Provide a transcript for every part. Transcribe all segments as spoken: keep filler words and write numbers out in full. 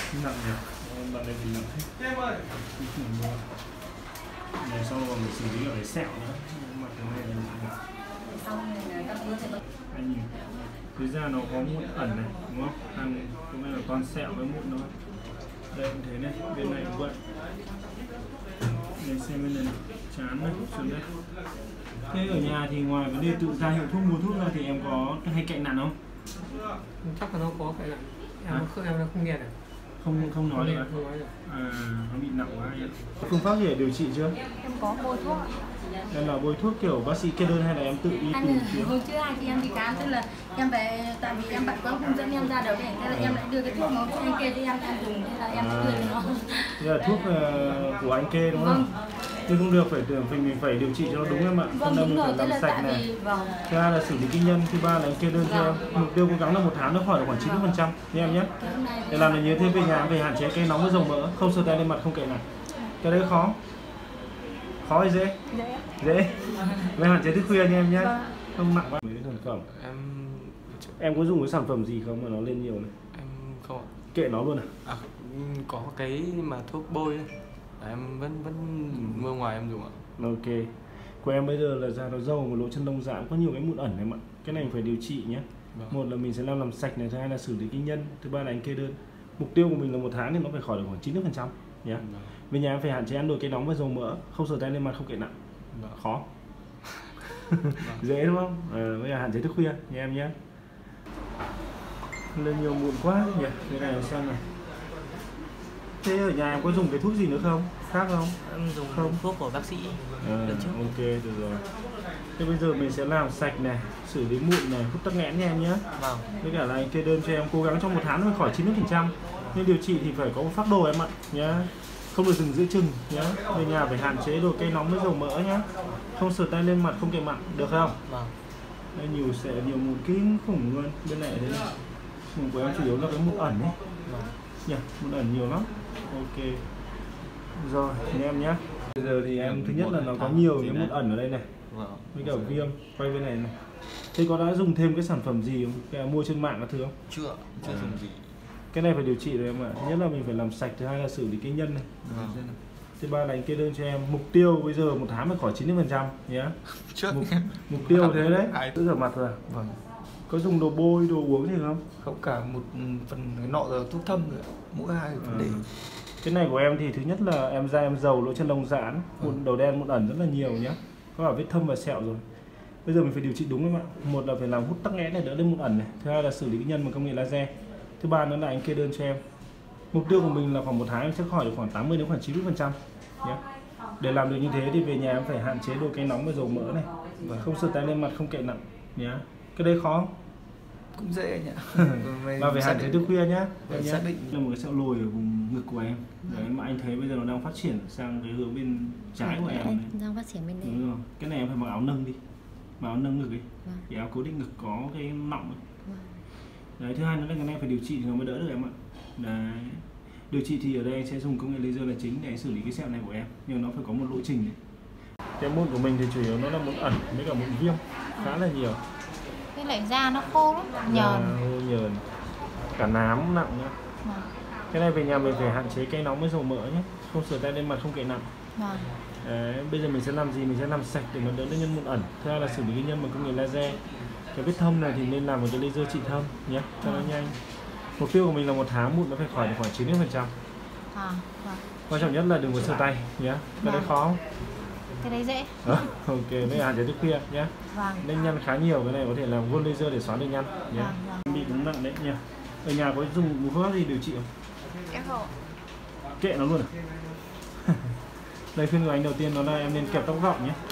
Nặng nhỉ, bạn này thì nặng hết. Này sau rồi mình xử lý ở cái sẹo nữa, mặt cái này là nặng. Anh nhìn, thực ra nó có mụn ẩn này, đúng không? Thằng cũng là con sẹo với mụn nó. Đây cũng thế này, bên này cũng vậy. Đây xem bên này này, chán này, xuống đây. Thế ở nhà thì ngoài vấn đề tự ra hiệu thuốc mua thuốc ra thì em có hay cạnh nặng không? Chắc là nó có cạnh nặng. Em à? không, em không nghe được. Không không nói được à? Không nói được. À, nó bị nặng quá vậy. Phương pháp gì để điều trị chưa? Em có bôi thuốc. Em là bôi thuốc kiểu bác sĩ kê đơn hay là em tự đi Anh tìm kiếm? hồi trước hai chị em đi khám, tức là em về tại vì em bận quá không dẫn em ra đâu để thế là em lại đưa cái thuốc nó cho anh kê cho em em dùng, thế là em à. đưa cho nó. Đây là thuốc uh, của anh kê đúng không? Vâng. Nhưng không được, phải tưởng mình mình phải điều trị cho nó đúng em ạ. Vâng, không đúng mình rồi, phải làm sạch này. Vì, vâng. Thứ hai là xử lý kinh nhân, thứ ba là anh kê đơn cho em. Mục tiêu cố gắng là một tháng nó khỏi được khoảng chín mươi phần trăm nha em nhé. Để làm được như thế về nhà về hạn chế cây nóng với dầu mỡ, không sờ tay lên mặt, không cậy nặng. Cái đấy khó. Khó hay dễ? Dễ. Dễ. Về hạn chế thức khuya nha em nhé. Vâng. Không nặng quá. Mấy cái sản phẩm. Em em có dùng cái sản phẩm gì không mà nó lên nhiều này? Em không ạ. Kệ nó luôn à? À, có cái mà thuốc bôi ấy. Em vẫn vẫn mua ngoài em dùng ạ. Ok. Của em bây giờ là da nó râu và lỗ chân lông giảm, có nhiều cái mụn ẩn em ạ. Cái này phải điều trị nhé. Vâng. Một là mình sẽ làm làm sạch này, thứ hai là xử lý kinh nhân, thứ ba là anh kê đơn. Mục tiêu của mình là một tháng thì nó phải khỏi được khoảng chín mươi phần trăm nhé. Vâng. Về nhà em phải hạn chế ăn đồ cây nóng với dầu mỡ, không sờ tay lên mặt, không kệ nặng. Vâng. Khó. Vâng. Dễ đúng không? À, bây giờ hạn chế thức khuya nha em nhé. Lên nhiều mụn quá nhỉ. Cái này xem này. Thế ở nhà em có dùng cái thuốc gì nữa không? Khác không? Em dùng không? thuốc của bác sĩ à, được trước. Ok, được rồi. Thế bây giờ mình sẽ làm sạch này, xử lý mụn này, hút tắc nghẽn nha em nhé. Vâng. Với cả là anh kê đơn cho em, cố gắng trong một tháng phải khỏi chín mươi phần trăm. Nhưng điều trị thì phải có một phác đồ em ạ nhá. Không được dừng giữa chừng nhá. Về nhà phải hạn chế đồ cây nóng với dầu mỡ nhá. Không sờ tay lên mặt, không kệ mặn, được không? Vâng. Đây nhiều sẽ nhiều mụn kinh khủng luôn. Bên này đấy. Mụn của em chủ yếu là cái mụn ẩn ấy. Vâng. Nhỉ, mụn ẩn nhiều lắm. Ok. Rồi, anh em nhé. Bây giờ thì em thứ nhất là nó có nhiều cái mụn ẩn ở đây này. Vâng. Với cả viêm, quay bên này này. Thế có đã dùng thêm cái sản phẩm gì không? Cái mua trên mạng các thứ không? Chưa, chưa dùng gì. Cái này phải điều trị rồi em ạ. Thứ nhất là mình phải làm sạch, thứ hai là xử lý kinh nhân này. Vâng. Thứ ba là anh kê đơn cho em. Mục tiêu bây giờ một tháng phải khỏi chín mươi phần trăm nhé. Trước mục, mục tiêu thế đấy. Tự rửa mặt rồi. Vâng. Có dùng đồ bôi, đồ uống gì không? Không, cả một phần cái nọ là thuốc thâm rồi. Mỗi hai vấn đề. À. Cái này của em thì thứ nhất là em da em dầu, lỗ chân lông giãn, mụn đầu đen, mụn ẩn rất là nhiều nhé. Có cả vết thâm và sẹo rồi. Bây giờ mình phải điều trị đúng em ạ. Một là phải làm hút tắc nghẽn để đỡ lên mụn ẩn này, thứ hai là xử lý kinh nhân bằng công nghệ laser, thứ ba nữa là anh kê đơn cho em. Mục tiêu của mình là khoảng một tháng em sẽ khỏi được khoảng tám mươi đến khoảng chín mươi phần trăm nhé. Để làm được như thế thì về nhà em phải hạn chế đồ cây nóng và dầu mỡ này, và không sờ tay lên mặt, không kệ nặng nhé. Cái đấy khó cũng dễ anh ạ. Và phải hạn chế thức khuya nhá. Xác định là một cái sẹo lồi ở vùng ngực của em. Đấy mà anh thấy bây giờ nó đang phát triển sang cái hướng bên trái của em này. Đang phát triển bên đây. Đúng rồi. Cái này em phải mặc áo nâng đi. Mặc áo nâng ngực ấy. Vâng. Thì áo cố định ngực có cái nọng ấy. Vâng. Đấy, thứ hai nữa là cái này phải điều trị thì nó mới đỡ được em ạ. Đấy. Điều trị thì ở đây anh sẽ dùng công nghệ laser là chính để xử lý cái sẹo này của em, nhưng nó phải có một lộ trình đấy. Cái mụn của mình thì chủ yếu nó là mụn ẩn với cả mụn viêm khá là nhiều. Cái lại da nó khô lắm, nhờn. nhờn. Cả nám nặng nữa. Vâng. Cái này về nhà mình phải hạn chế cây nóng với dầu mỡ nhé, không sờ tay lên mặt, không kệ nặng. Vâng. Đấy, bây giờ mình sẽ làm gì? Mình sẽ làm sạch để nó đỡ lên nhân mụn ẩn. Thứ hai là xử lý cái nhân bằng công nghệ laser. Cái vết thâm này thì nên làm một cái laser trị thâm nhé, cho nó nhanh. Mục tiêu của mình là một tháng mụn nó phải khỏi được khoảng chín mươi phần trăm. À, vâng. Quan trọng nhất là đừng có sờ tay nhé. Cái đấy khó. Cái đấy dễ. À, ok, bây giờ hạn chế thức khuya nhé. Vâng. Nên nhăn khá nhiều, cái này có thể làm vuông laser để xóa được nhăn nhé. Vâng, vâng. Bị cũng nặng đấy nhỉ. Ở nhà có dùng một phương pháp gì điều trị không? Em không. Kệ nó luôn à? Lời khuyên của anh đầu tiên đó là em nên kẹp tóc gọn nhé.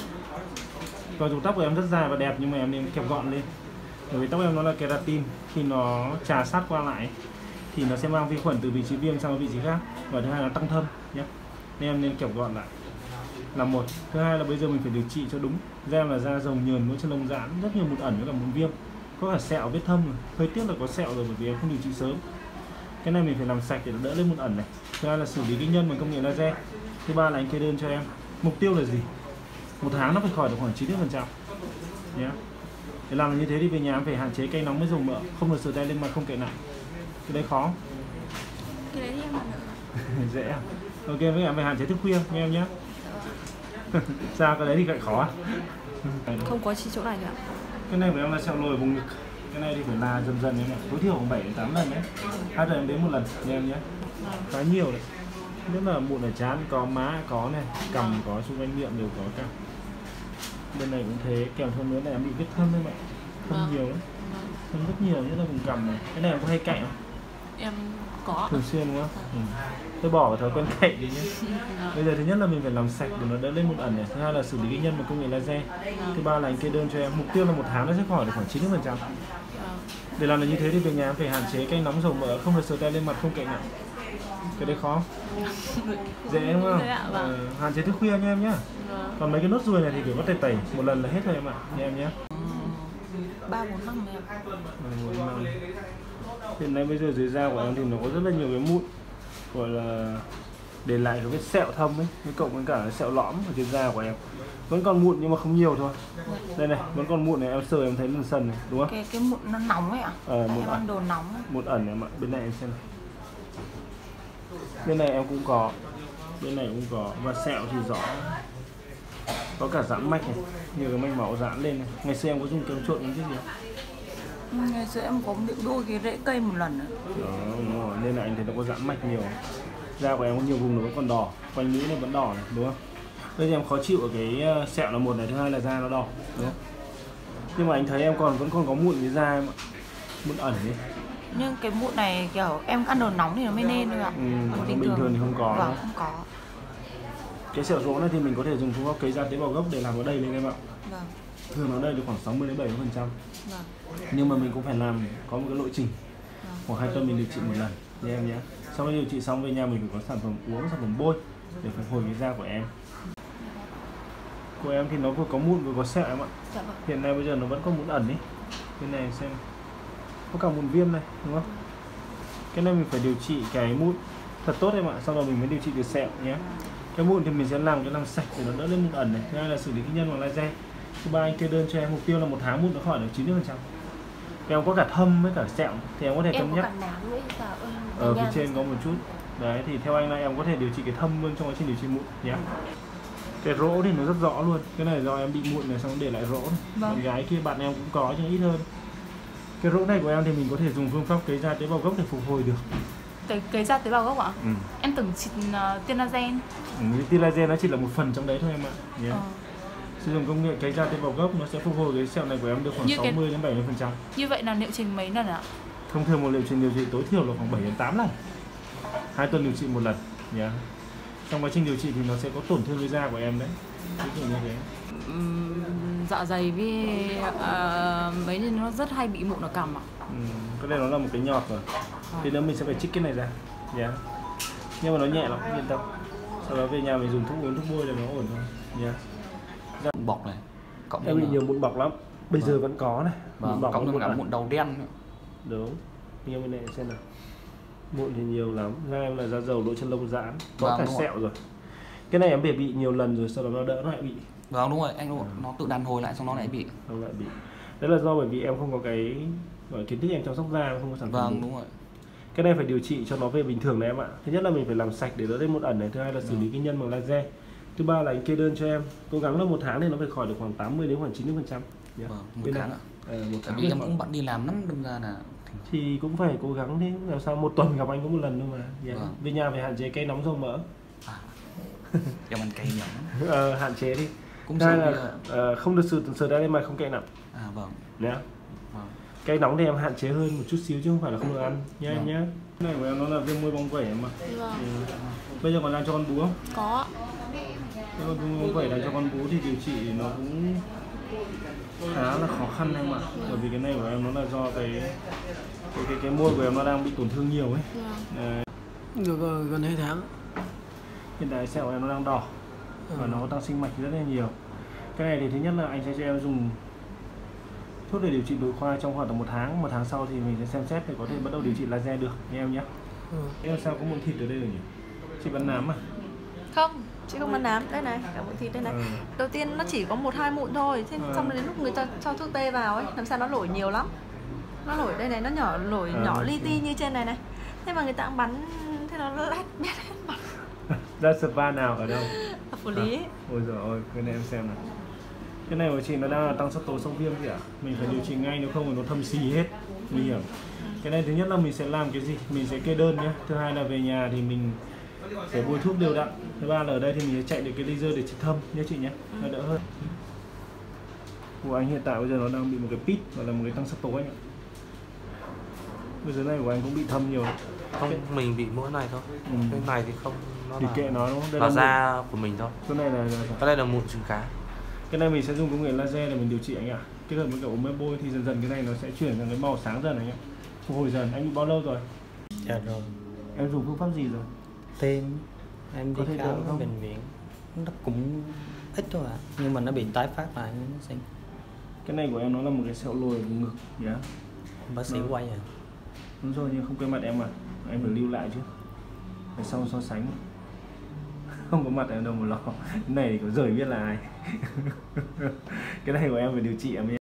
Mặc dù tóc của em rất dài và đẹp nhưng mà em nên kẹp gọn lên. Bởi vì tóc em nó là keratin, khi nó trà sát qua lại thì nó sẽ mang vi khuẩn từ vị trí viêm sang vị trí khác, và thứ hai là tăng thâm nhé. Nên em nên kẹp gọn lại là một. Thứ hai là bây giờ mình phải điều trị cho đúng. Da em là da rồng nhờn, lỗ chân lông giãn, rất nhiều mụn ẩn với cả mụn viêm, có cả sẹo, vết thâm rồi. Hơi tiếc là có sẹo rồi bởi vì em không điều trị sớm. Cái này mình phải làm sạch để nó đỡ lên mụn ẩn này. Thứ hai là xử lý kinh nhân bằng công nghệ laser. Thứ ba là anh kê đơn cho em. Mục tiêu là gì? Một tháng nó phải khỏi được khoảng chín mươi phần trăm nhé. Để làm như thế thì về nhà em phải hạn chế cây nóng với dầu mỡ, không được sờ tay lên mặt, không kệ nặng. Cái đấy khó. Cái đấy thì em làm được. Dễ à? Ok, với em phải hạn chế thức khuya nghe em nhé. Sao cái đấy thì lại khó à? Không có chỉ chỗ này nữa. Cái này của em là sẹo lồi vùng ngực. Cái này thì phải là dần dần em ạ. Tối thiểu khoảng bảy đến tám lần đấy. Hai tuần em đến một lần nghe em nhé. Khá nhiều đấy. Nhất là mụn ở trán có, má có này, cằm có, xung quanh miệng đều có cả. Bên này cũng thế, kèm theo nữa này em bị vết thâm đấy bạn. Thâm Vâng. nhiều lắm. Thâm rất nhiều, nhất là vùng cằm này. Cái này em có hay cạy không? Em có. Thường xuyên đúng không? Ừ. Tôi bỏ cái thói quen cạy đi nhé. Bây giờ thứ nhất là mình phải làm sạch để nó đỡ lên mụn ẩn này. Thứ hai là xử lý cái nhân bằng công nghệ laser. Thứ ba là anh kê đơn cho em. Mục tiêu là một tháng nó sẽ khỏi được khoảng chín mươi phần trăm. Để làm được như thế thì về nhà em phải hạn chế canh nóng dầu mỡ, không được sờ tay lên mặt, không cậy nặng. Cái đấy khó. Dễ đúng không? Ờ, hạn chế thức khuya nha em nhé. Còn mấy cái nốt ruồi này thì phải có tẩy tẩy một lần là hết rồi em ạ, nha em nhé. ba bốn năm em. Hiện nay bây giờ dưới da của em thì nó có rất là nhiều cái mụn, gọi là để lại cái vết sẹo thâm ấy, với cộng với cả sẹo lõm ở trên da của em. Vẫn còn mụn nhưng mà không nhiều thôi. Đây này, vẫn còn mụn này, em sờ em thấy lần sần này, đúng không? Cái cái mụn nó nóng ấy ạ. Ờ, mụn em ẩn. ăn đồ nóng ấy. Mụn ẩn này em ạ, bên này em xem này. Bên này em cũng có, bên này cũng có, và sẹo thì rõ. Có cả giãn mạch này, nhiều cái mạch máu giãn lên này. Ngày xưa em có dùng kem trộn những cái gì không? Ngày xưa em có bị đôi cái rễ cây một lần nữa. Đó, đúng rồi, nên là anh thấy nó có giãn mạch nhiều. Da của em có nhiều vùng nó vẫn còn đỏ, quanh mũi này vẫn đỏ này, đúng không? Bây giờ em khó chịu ở cái sẹo là một này, thứ hai là da nó đỏ, đúng không? Nhưng mà anh thấy em còn vẫn còn có mụn với da em ạ, mụn ẩn ấy. Nhưng cái mụn này kiểu em ăn đồ nóng thì nó mới nên thôi ạ. Ừ, Còn bình, bình thường thì không có. Vâng, không có. Cái sẹo rỗ này thì mình có thể dùng phương pháp cấy ra tế bào gốc để làm nó đầy lên em ạ. Vâng. Thường nó đầy được khoảng sáu mươi đến bảy mươi phần trăm. Vâng. Nhưng mà mình cũng phải làm có một cái lộ trình. Vâng. Khoảng hai tuần mình điều trị một lần nha em nhé. Sau khi điều trị xong về nhà mình phải có sản phẩm uống, sản phẩm bôi để phục hồi cái da của em. Của em thì nó vừa có mụn vừa có sẹo em ạ. Dạ vâng. Hiện nay bây giờ nó vẫn có mụn ẩn ấy. Bên này xem có cả mụn viêm này, đúng không? Cái này mình phải điều trị cái mụn thật tốt em ạ, sau đó mình mới điều trị được sẹo nhé. Cái mụn thì mình sẽ làm cái làm sạch để nó đỡ lên mụn ẩn này. Thứ hai là xử lý cái nhân bằng laser. Thứ ba anh kê đơn cho em, mục tiêu là một tháng mụn nó khỏi được chín mươi phần trăm. Em có cả thâm với cả sẹo thì em có thể cân nhắc. Em có cả nám với cả Ở phía trên có một chút. Đấy thì theo anh là em có thể điều trị cái thâm luôn trong quá trình điều trị mụn nhé. Cái rỗ thì nó rất rõ luôn. Cái này do em bị mụn này xong để lại rỗ này. Vâng. Bạn gái kia bạn em cũng có nhưng ít hơn. Cái rỗ này của em thì mình có thể dùng phương pháp cấy ra tế bào gốc để phục hồi được. Cấy, cấy ra tế bào gốc ạ? Ừ. Em tưởng xịt uh, tiên laser. Ừ, tia laser nó chỉ là một phần trong đấy thôi em ạ. Yeah. Ờ. Sử dụng công nghệ cấy ra tế bào gốc nó sẽ phục hồi cái sẹo này của em được khoảng Như sáu mươi đến bảy mươi phần trăm. Như vậy là liệu trình mấy lần ạ? Thông thường một liệu trình điều trị tối thiểu là khoảng bảy đến tám lần. Hai tuần điều trị một lần. Yeah. Trong quá trình điều trị thì nó sẽ có tổn thương với da của em đấy. Ví dụ như thế. Uhm, dạ dày với uh, mấy nên nó rất hay bị mụn ở cằm ạ. Ừ, cái này nó là một cái nhọt rồi. Thì nữa mình sẽ phải trích cái này ra. Yeah. Nhưng mà nó nhẹ lắm, yên tâm. Sau đó về nhà mình dùng thuốc uống, thuốc bôi là nó ổn thôi. Yeah. Mụn bọc này, cộng Em bị thêm nhiều mụn bọc lắm. Bây giờ vẫn có này. vâng, bọc cộng thêm mụn cả ẩn. mụn đầu đen nữa. Đúng. Nhưng bên này xem nào. Mụn thì nhiều lắm. Da em là da dầu, lỗ chân lông giãn, có Vâng, cả đúng sẹo rồi. rồi. Cái này em bị bị nhiều lần rồi, sau đó nó đỡ nó lại bị. Vâng đúng rồi, anh đúng rồi. Nó tự đàn hồi lại xong nó lại bị. Nó lại bị. Đấy là do bởi vì em không có cái gọi kiến thức em chăm sóc da, không có sản phẩm. Vâng đúng rồi. Cái này phải điều trị cho nó về bình thường này em ạ. Thứ nhất là mình phải làm sạch để đỡ lên mụn ẩn này, thứ hai là xử lý cái nhân bằng laser. Thứ ba là anh kê đơn cho em. Cố gắng là một tháng thì nó phải khỏi được khoảng tám mươi đến khoảng chín mươi phần trăm. Vâng, một Bên tháng này. ạ. Ờ, một Tại tháng vì em khỏi. cũng bận đi làm lắm, đâm ra là Thì cũng phải cố gắng thế, làm sao một tuần gặp anh có một lần thôi mà. Yeah. Vâng. Về nhà phải hạn chế cây nóng dầu mỡ. à, em ăn cay nhiều lắm. Ờ, hạn chế đi. Cũng Thứ hai sợ là bị, ờ, không được sờ sờ đai lên mặt, không cậy nặng à vâng. nhé. Vâng. Cây nóng thì em hạn chế hơn một chút xíu chứ không phải là không được ăn nhé em Vâng. nhé. Cái này của em nó là viêm môi bong vẩy em ạ. Vâng. Ừ. Bây giờ còn đang cho con bú không? Có. Nếu mà viêm môi bong vẩy đang cho con bú thì điều trị nó cũng khá là khó khăn em ạ. Bởi vì cái này của em nó là do cái cái cái, cái môi của em nó đang bị tổn thương nhiều ấy. Đấy. Được uh, gần hai tháng. Hiện tại sẹo của em nó đang đỏ và nó có tăng sinh mạch rất là nhiều. Cái này thì thứ nhất là anh sẽ cho em dùng thuốc để điều trị nội khoa trong khoảng tầm một tháng. Một tháng sau thì mình sẽ xem xét để có thể bắt đầu điều trị laser được nha em nhé. Ừ. Em sao có mụn thịt ở đây rồi nhỉ? Chị bắn nám à? Không, chị không ăn nám. Đây này, cả mụn thịt đây này. Ừ. Đầu tiên nó chỉ có một hai mụn thôi. Thế Ừ. xong đến lúc người ta cho thuốc tê vào ấy, làm sao nó nổi nhiều lắm. Nó nổi đây này, nó nhỏ nổi Ừ. nhỏ li ti như trên này này. Thế mà người ta cũng bắn thế nó lét bét hết mặt. Ra spa nào ở đâu? Ở Phủ Lý ấy. Ôi giời ơi, cái này em xem này. Cái này của chị nó đang là tăng sắc tố sau viêm kìa. Mình phải điều trị ngay, nếu không thì nó thâm xì hết. Nguy hiểm. Cái này thứ nhất là mình sẽ làm cái gì? Mình sẽ kê đơn nhé. Thứ hai là về nhà thì mình sẽ bôi thuốc đều đặn. Thứ ba là ở đây thì mình sẽ chạy được cái laser để trị thâm nhé chị nhé. Nó đỡ hơn. Của anh hiện tại bây giờ nó đang bị một cái pít, gọi là một cái tăng sắc tố anh ạ. Bây giờ này của anh cũng bị thâm nhiều. Không, cái... mình bị mỗi này thôi. Ừ. Cái này thì không, nó thì là, kệ nó đúng không? Đây là là da mụn của mình thôi. Cái này là, là... Cái đây là mụn trứng cá. Cái này mình sẽ dùng công nghệ laser để mình điều trị anh ạ. Kết hợp với cả ống bôi thì dần dần cái này nó sẽ chuyển sang cái màu sáng dần anh ạ. Phục hồi dần. Anh bị bao lâu rồi? Dạ rồi. Em dùng phương pháp gì rồi? Tiêm. Em Có đi thể đỡ khám ở không? bệnh viện. Nó cũng ít thôi ạ. À. Nhưng mà nó bị tái phát lại nó sẽ... Cái này của em nó là một cái sẹo lồi ở vùng ngực nhá. Bác sĩ Nó... quay à. Đúng rồi, nhưng không quay mặt em mà. Em phải lưu lại chứ. Phải sau so sánh. Không có mặt em đâu mà lo. Cái này thì có rời biết là ai. Cái này của em phải điều trị em nhé.